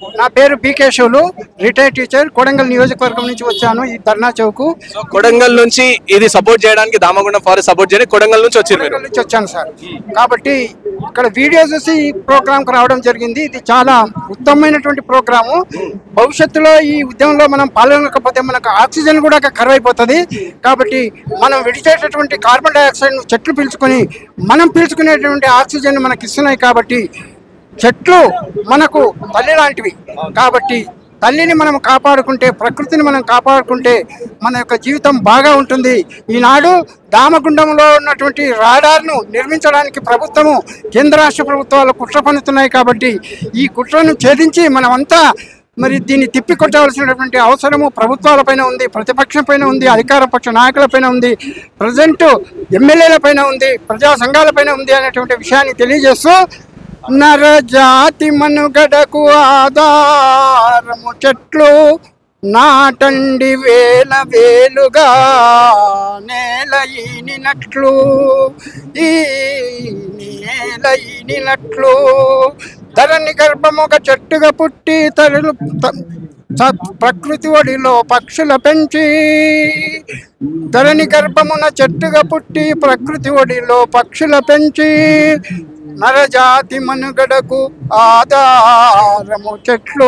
నా పేరు B Keshavulu, retired teacher, Kodangal నియోజకవర్గం నుంచి వచ్చాను ఈ ధర్నా చౌక్. కొడంగల్ నుంచి ఇది సపోర్ట్ చేయడానికి, దామగుండం ఫారెస్ట్ సపోర్ట్ చేయడానికి కొడంగల్ నుంచి వచ్చారు మీరు? నుంచి వచ్చాను సార్. కాబట్టి ఇక్కడ వీడియో చూసి ఈ ప్రోగ్రాంకి రావడం జరిగింది. ఇది చాలా ఉత్తమమైనటువంటి ప్రోగ్రాము. భవిష్యత్తులో ఈ ఉద్యమంలో మనం పాల్గొనకపోతే మనకు ఆక్సిజన్ కూడా కరువైపోతుంది. కాబట్టి మనం విడిచేటటువంటి కార్బన్ డైఆక్సైడ్ చెట్లు పీల్చుకొని మనం పీల్చుకునేటువంటి ఆక్సిజన్ మనకి ఇస్తున్నాయి. కాబట్టి చెట్లు మనకు తల్లి లాంటివి. కాబట్టి తల్లిని మనం కాపాడుకుంటే, ప్రకృతిని మనం కాపాడుకుంటే మన యొక్క జీవితం బాగా ఉంటుంది. ఈనాడు దామగుండంలో ఉన్నటువంటి రాడార్ను నిర్మించడానికి ప్రభుత్వము, కేంద్ర రాష్ట్ర ప్రభుత్వాలు కుట్ర పన్నుతున్నాయి. కాబట్టి ఈ కుట్రను ఛేదించి మనమంతా మరి దీన్ని తిప్పికొట్టవలసినటువంటి అవసరము ప్రభుత్వాలపైన ఉంది, ప్రతిపక్షం పైన ఉంది, అధికార పక్ష నాయకులపైన ఉంది, ప్రజెంట్ ఎమ్మెల్యేల పైన ఉంది, ప్రజా సంఘాలపైన ఉంది అనేటువంటి విషయాన్ని తెలియజేస్తూ, నరజాతి మనుగడకు ఆధారము చెట్లు నాటండి వేల వేలుగా నేల ఈనినట్లు, ఈ నేల ఈనినట్లు, ధరణి గర్భముగ చెట్టుగా పుట్టి తరులు ప్రకృతి ఒడిలో పక్షుల పెంచి, ధరణి గర్భమున చెట్టుగా పుట్టి ప్రకృతి ఒడిలో పక్షుల పెంచి, నరజాతి మనుగడకు ఆధారము చెట్లు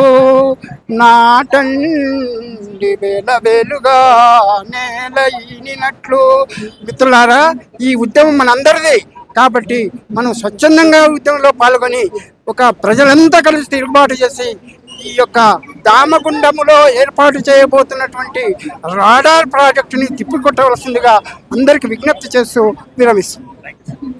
నాటండి వేల వేలుగా నేల ఈనినట్లు. మిత్రులారా, ఈ ఉద్యమం మనందరిది. కాబట్టి మనం స్వచ్ఛందంగా ఉద్యమంలో పాల్గొని ఒక ప్రజలంతా కలిసి తిరుగుబాటు చేసి ఈ యొక్క దామగుండములో ఏర్పాటు చేయబోతున్నటువంటి రాడార్ ప్రాజెక్టుని తిప్పికొట్టవలసిందిగా అందరికి విజ్ఞప్తి చేస్తూ విరమిస్తాం.